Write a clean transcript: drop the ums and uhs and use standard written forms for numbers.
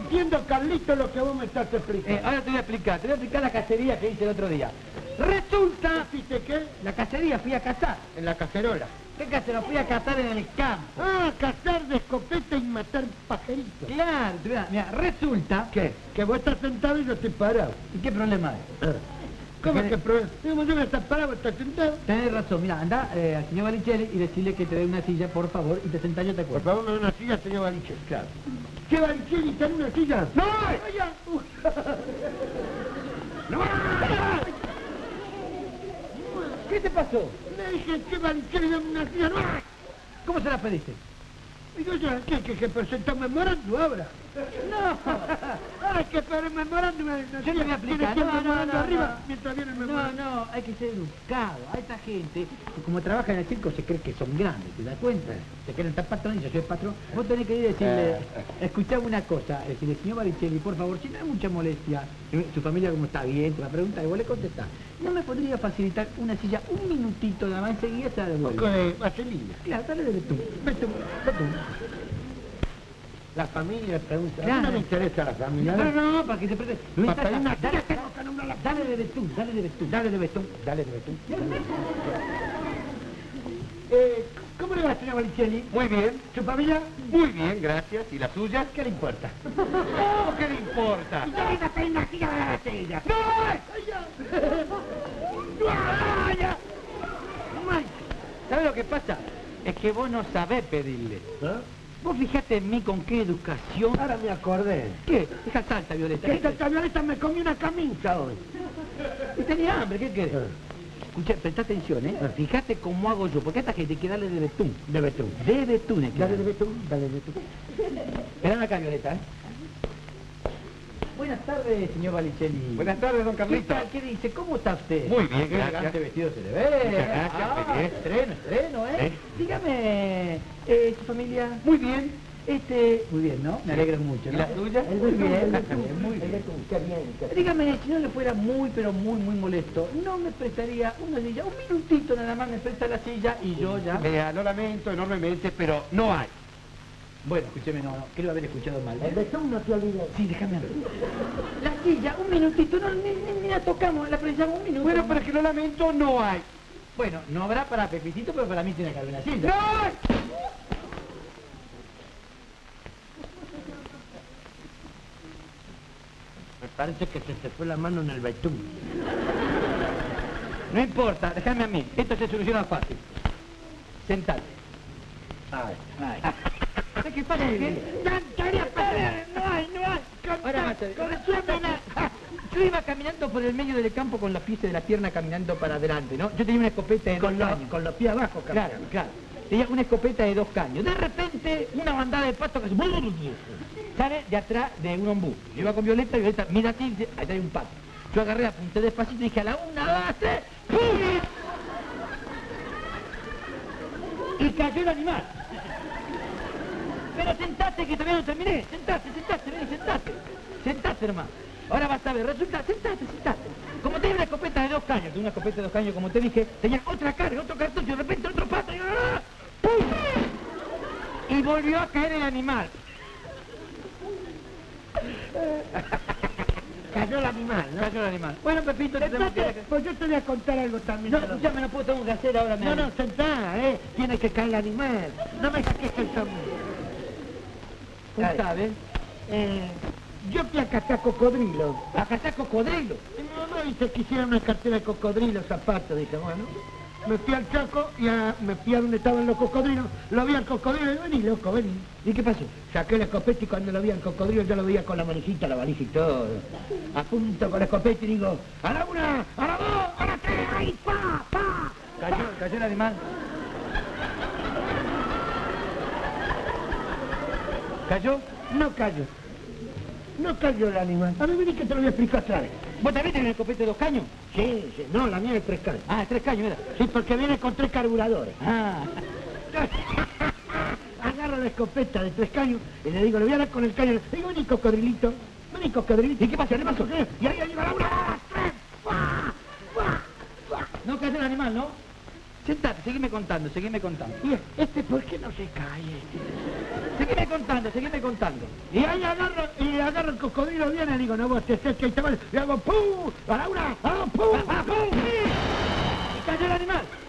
entiendo, Carlito, lo que vos me estás explicando. Ahora te voy a explicar la cacería que hice el otro día. Resulta... ¿Hiciste qué? La cacería, fui a cazar. En la cacerola. ¿Qué cacería? Fui a cazar en el campo. Ah, cazar de escopeta y matar pajaritos. Claro, mira, resulta... ¿Qué? Que vos estás sentado y yo estoy parado. ¿Y qué problema es? ¿Cómo es que problema? Digamos, yo me estás parado, vos estás sentado. Tenés razón, mira, anda al señor Balicelli y decirle que te dé una silla, por favor, y te sentás, yo te Por acuerdo. favor, me da una silla, señor Balicelli. Claro. ¿Qué Balicelli está en una silla? ¡No! ¡Vaya! ¡No! ¿Qué te pasó? Le dije que Balicelli da una silla, no. ¿Cómo se la pediste? Digo yo, ¿qué presenta memorando ahora? No. Ay, que para el memorándum... Yo le voy a explicar. Tienes que ir No, memorando arriba no. mientras viene el No, memorándum. no, hay que ser educado. A esta gente, que como trabaja en el circo, se cree que son grandes, ¿te das cuenta? Se creen tan patrones, yo soy patrón. Vos tenés que ir y decirle, escuchame una cosa, decirle, señor Baricelli, por favor, si no hay mucha molestia, su familia como está bien, te va a preguntar, y vos le contestás, ¿no me podría facilitar una silla un minutito nada más? Enseguida se la devuelve. Un poco de vaselina. Claro, dale de betún. Betún. La familia pregunta. Claro. No me interesa la familia. No, para que te preste. Para pedir una silla tengo que nombrar la... Dale de betún, dale de betún. Dale de betún, dale de betún. ¿Cómo le va, señor Balicelli? Muy bien, ¿Su familia? muy bien, gracias. ¿Y la suya? ¿Qué le importa? ¿Cómo que le importa? ¡Ya le a pedir una silla de la silla! ¡No! ¡Vaya! ¿Sabes lo que pasa? Es que vos no sabés pedirle. Vos fijate en mí con qué educación. Ahora me acordé. ¿Qué? Deja salta, Violeta. Que esta Violeta me comí una camisa hoy. Y tenía hambre, ¿qué querés? Escucha, presta atención, ¿eh? Fíjate cómo hago yo, porque a esta gente hay que darle de betún. De betún. De betún, hay que Dale de darle. betún, dale de betún. Esperame acá, Violeta, ¿eh? Buenas tardes, señor Balicelli. Buenas tardes, don ¿Qué Carlito. tal? ¿Qué dice? ¿Cómo está usted? Muy bien, Qué gracias. elegante vestido se le ve. Muchas gracias, muy bien. Estreno, ¿eh? ¿Eh? Dígame, ¿su familia? Muy bien. Muy bien, ¿no? Me alegro mucho, ¿Y ¿no? la tuya? Muy bien, muy El bien. betún, qué bien. Qué bien. Dígame, si no le fuera muy, pero muy molesto, ¿no me prestaría una silla? Un minutito nada más me presta la silla y yo ya... Vea, lo lamento enormemente, pero no hay. Bueno, escúcheme, no, creo haber escuchado mal. El betún no te olvides. Sí, déjame hablar. La silla, un minutito, no, ni la tocamos, la prestamos un minuto. Bueno, pero es que lo lamento, no hay. Bueno, no habrá para Pepitito, pero para mí tiene que haber una silla. ¡No hay! Me parece que se te fue la mano en el betún. No importa, déjame a mí. Esto se soluciona fácil. Sentate. Ay. Ay. ¿Sabes qué pasa? ¿Qué? No hay. Ahora más. Yo iba caminando por el medio del campo con los pies de la pierna caminando para adelante, ¿no? Yo tenía una escopeta de dos caños. Con los pies abajo, Claro, claro. Tenía una escopeta de 2 caños. De repente, una bandada de patos que sale de atrás de un ombú. Yo iba con Violeta y Violeta mira así y dice, ahí hay un pato. Yo agarré, apunté despacito y dije, a la 1, 2, 3, ¡pum! Y cayó el animal. Pero sentate que todavía no terminé. Sentate, vení, sentate. Sentate, hermano. Ahora vas a ver, resulta, sentate. Como tenía una escopeta de 2 caños, como te dije, tenía otra carga, otro cartucho, de repente otro pato y ¡pum! Y volvió a caer el animal. Cayó el animal, ¿no? Cayó el animal. Bueno, Pepito, te tengo Sentate, que... pues yo te voy a contar algo también. No, escúchame, no puedo, tengo que hacer ahora. No, sentá, tiene que caer el animal. No me saques el sombrero. ¿Sabes? Yo fui a cazar cocodrilo. ¿A cazar cocodrilo? Y mi mamá dice que hiciera una cartera de cocodrilo, zapatos. Dije, bueno, me fui al Chaco y me fui a donde estaban los cocodrilos. Lo vi al cocodrilo y vení, loco, vení. ¿Y qué pasó? Saqué la escopeta y cuando lo vi al cocodrilo yo lo veía con la manijita, la valija y todo. Apunto con la escopeta y digo, a la 1, a la 2, a la 3, ahí, pa. Cayó el animal. ¿Cayó? No cayó. No cayó el animal. A ver, vení que te lo voy a explicar otra vez. ¿Vos también tenés una escopeta de 2 caños? Sí, no, la mía es 3 caños. Ah, 3 caños, mira. Sí, porque viene con 3 carburadores. Ah. Agarro la escopeta de 3 caños y le digo, le voy a dar con el caño. Le digo, vení cocodrilito. ¿Y qué pasó? ¿Qué pasó? Y ahí va la 1, 2, 3. No cayó el animal, ¿no? Sentate, seguime contando. Y este, ¿por qué no se cae? Seguime contando. Y ahí agarro el cocodrilo bien y digo, no vos te acerques y te vas, y hago ¡pum! A la una, a la ¡pum! ¡A la ¡pum! Y cayó el animal.